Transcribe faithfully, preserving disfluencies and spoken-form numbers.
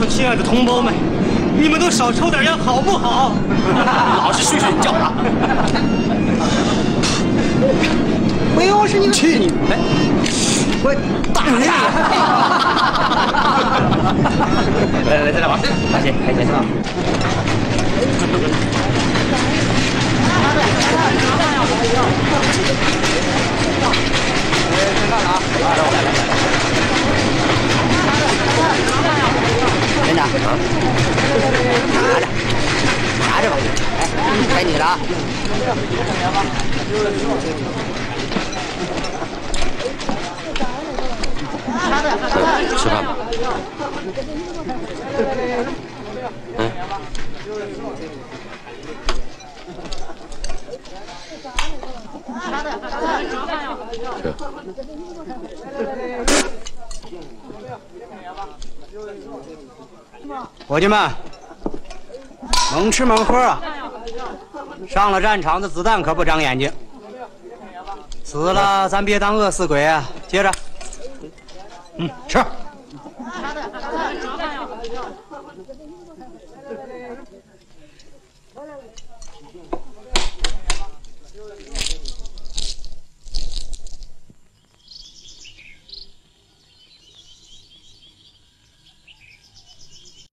亲爱的同胞们，你们都少抽点烟好不好？ 老实睡睡觉啊！ 没有，是你去你！哎， 我打呀！ 来来，再来玩，开心开心啊！哎，先看了啊！来来来来。真的啊？拿着，拿着吧。哎，该你了啊！吃饭吧。嗯。 伙计们，猛吃猛喝啊！上了战场的子弹可不长眼睛，死了咱别当饿死鬼啊！接着，嗯，吃。